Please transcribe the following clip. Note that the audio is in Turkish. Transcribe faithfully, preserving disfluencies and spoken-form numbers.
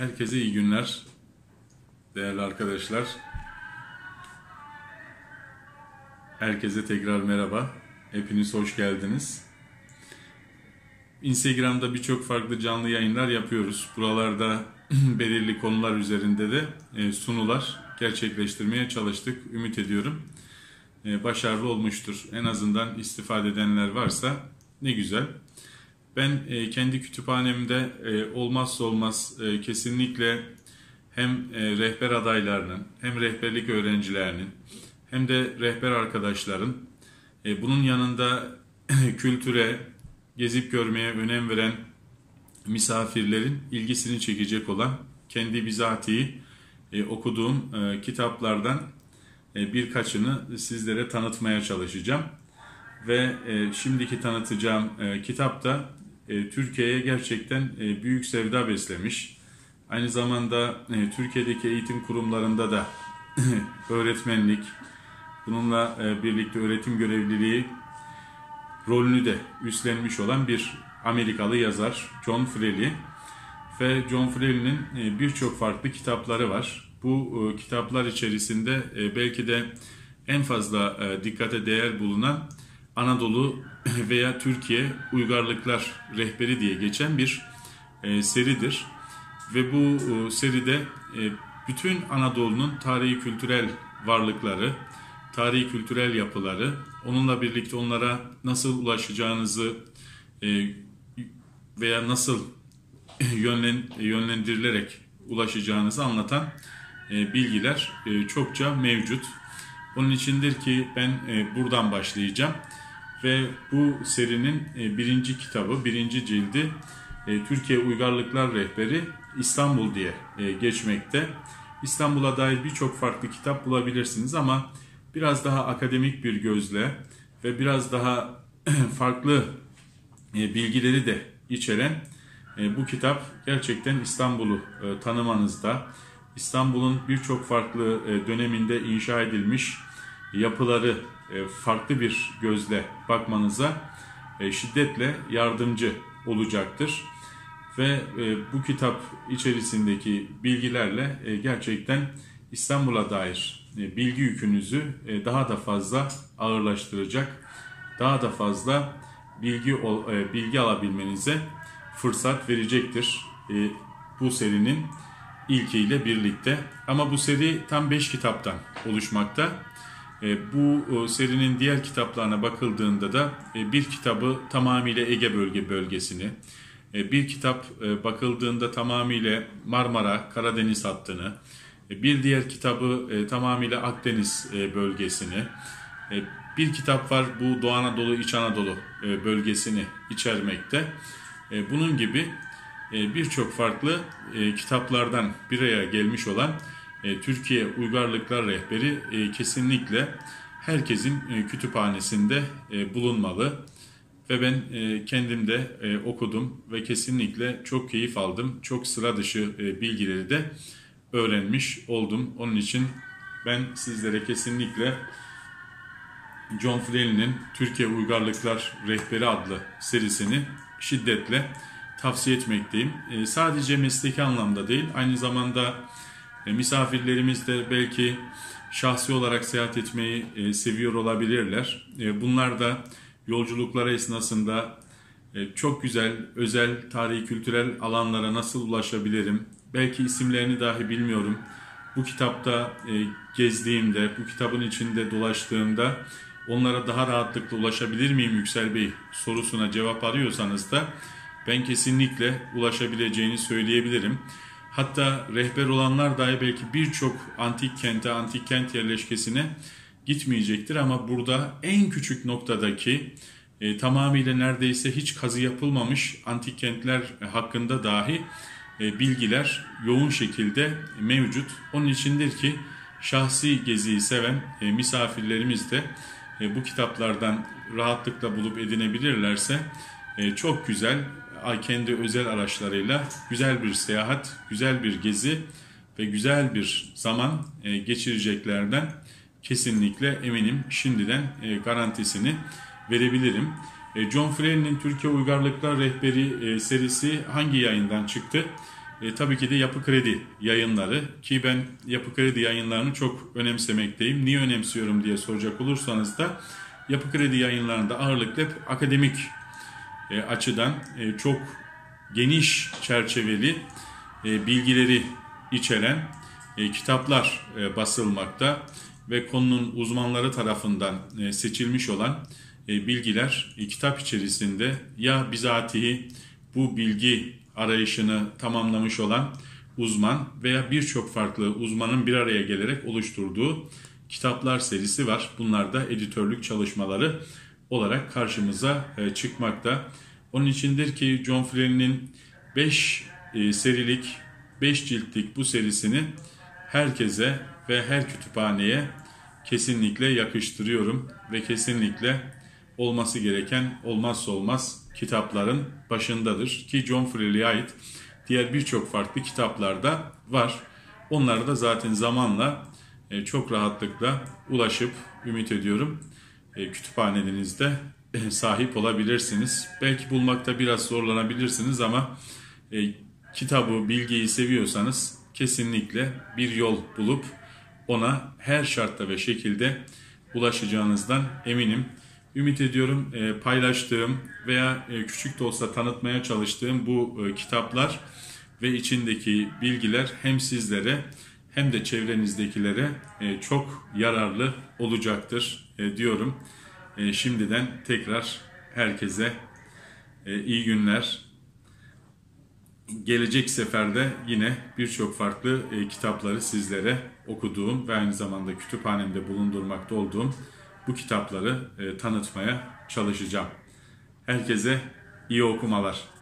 Herkese iyi günler değerli arkadaşlar. Herkese tekrar merhaba. Hepiniz hoş geldiniz. Instagram'da birçok farklı canlı yayınlar yapıyoruz. Buralarda belirli konular üzerinde de sunular gerçekleştirmeye çalıştık. Ümit ediyorum başarılı olmuştur. En azından istifade edenler varsa ne güzel. Ben e, kendi kütüphanemde e, olmazsa olmaz e, kesinlikle hem e, rehber adaylarının hem rehberlik öğrencilerinin hem de rehber arkadaşların e, bunun yanında kültüre, gezip görmeye önem veren misafirlerin ilgisini çekecek olan kendi bizatihi e, okuduğum e, kitaplardan e, birkaçını sizlere tanıtmaya çalışacağım. Ve e, şimdiki tanıtacağım e, kitap da e, Türkiye'ye gerçekten e, büyük sevda beslemiş. Aynı zamanda e, Türkiye'deki eğitim kurumlarında da öğretmenlik, bununla e, birlikte öğretim görevliliği rolünü de üstlenmiş olan bir Amerikalı yazar John Fraley. Ve John Fraley'nin e, birçok farklı kitapları var. Bu e, kitaplar içerisinde e, belki de en fazla e, dikkate değer bulunan Anadolu veya Türkiye Uygarlıklar Rehberi diye geçen bir e, seridir. Ve bu e, seride e, bütün Anadolu'nun tarihi kültürel varlıkları, tarihi kültürel yapıları, onunla birlikte onlara nasıl ulaşacağınızı e, veya nasıl yönlen, yönlendirilerek ulaşacağınızı anlatan e, bilgiler e, çokça mevcut. Onun içindir ki ben e, buradan başlayacağım. Ve bu serinin birinci kitabı, birinci cildi Türkiye Uygarlıklar Rehberi İstanbul diye geçmekte. İstanbul'a dair birçok farklı kitap bulabilirsiniz ama biraz daha akademik bir gözle ve biraz daha farklı bilgileri de içeren bu kitap gerçekten İstanbul'u tanımanızda, İstanbul'un birçok farklı döneminde inşa edilmiş yapıları farklı bir gözle bakmanıza şiddetle yardımcı olacaktır. Ve bu kitap içerisindeki bilgilerle gerçekten İstanbul'a dair bilgi yükünüzü daha da fazla ağırlaştıracak, daha da fazla bilgi bilgi alabilmenize fırsat verecektir bu serinin ilkiyle birlikte. Ama bu seri tam beş kitaptan oluşmakta. Bu serinin diğer kitaplarına bakıldığında da bir kitabı tamamıyla Ege bölge bölgesini, bir kitap bakıldığında tamamıyla Marmara, Karadeniz hattını, bir diğer kitabı tamamıyla Akdeniz bölgesini, bir kitap var bu Doğu Anadolu, İç Anadolu bölgesini içermekte. Bunun gibi birçok farklı kitaplardan bir araya gelmiş olan Türkiye Uygarlıklar Rehberi kesinlikle herkesin kütüphanesinde bulunmalı. Ve ben kendim de okudum ve kesinlikle çok keyif aldım. Çok sıra dışı bilgileri de öğrenmiş oldum. Onun için ben sizlere kesinlikle John Fraley'nin Türkiye Uygarlıklar Rehberi adlı serisini şiddetle tavsiye etmekteyim. Sadece mesleki anlamda değil, aynı zamanda misafirlerimiz de belki şahsi olarak seyahat etmeyi seviyor olabilirler. Bunlar da yolculukları esnasında çok güzel, özel, tarihi, kültürel alanlara nasıl ulaşabilirim? Belki isimlerini dahi bilmiyorum. Bu kitapta gezdiğimde, bu kitabın içinde dolaştığımda onlara daha rahatlıkla ulaşabilir miyim Yüksel Bey sorusuna cevap arıyorsanız da ben kesinlikle ulaşabileceğini söyleyebilirim. Hatta rehber olanlar dahi belki birçok antik kente, antik kent yerleşkesine gitmeyecektir. Ama burada en küçük noktadaki e, tamamıyla neredeyse hiç kazı yapılmamış antik kentler hakkında dahi e, bilgiler yoğun şekilde mevcut. Onun içindir ki şahsi geziyi seven e, misafirlerimiz de e, bu kitaplardan rahatlıkla bulup edinebilirlerse e, çok güzel, kendi özel araçlarıyla güzel bir seyahat, güzel bir gezi ve güzel bir zaman geçireceklerden kesinlikle eminim. Şimdiden garantisini verebilirim. John Fraley'nin Türkiye Uygarlıklar Rehberi serisi hangi yayından çıktı? E, tabii ki de Yapı Kredi Yayınları, ki ben Yapı Kredi Yayınlarını çok önemsemekteyim. Niye önemsiyorum diye soracak olursanız da Yapı Kredi Yayınları'nda ağırlıklı hep akademik e, açıdan e, çok geniş çerçeveli e, bilgileri içeren e, kitaplar e, basılmakta ve konunun uzmanları tarafından e, seçilmiş olan e, bilgiler e, kitap içerisinde ya bizatihi bu bilgi arayışını tamamlamış olan uzman veya birçok farklı uzmanın bir araya gelerek oluşturduğu kitaplar serisi var. Bunlar da editörlük çalışmaları olarak karşımıza e, çıkmakta. Onun içindir ki John Flyn'in beş e, serilik, beş ciltlik bu serisini herkese ve her kütüphaneye kesinlikle yakıştırıyorum ve kesinlikle olması gereken, olmazsa olmaz kitapların başındadır. Ki John Freely'e ait diğer birçok farklı kitaplar da var. Onlara da zaten zamanla e, çok rahatlıkla ulaşıp ümit ediyorum e, kütüphanenizde e, sahip olabilirsiniz. Belki bulmakta biraz zorlanabilirsiniz ama e, kitabı, bilgiyi seviyorsanız kesinlikle bir yol bulup ona her şartta ve şekilde ulaşacağınızdan eminim. Ümit ediyorum e, paylaştığım veya e, küçük de olsa tanıtmaya çalıştığım bu e, kitaplar ve içindeki bilgiler hem sizlere hem de çevrenizdekilere e, çok yararlı olacaktır e, diyorum. E, şimdiden tekrar herkese e, iyi günler. Gelecek seferde yine birçok farklı e, kitapları sizlere okuduğum ve aynı zamanda kütüphanemde bulundurmakta olduğum bu kitapları e, tanıtmaya çalışacağım. Herkese iyi okumalar.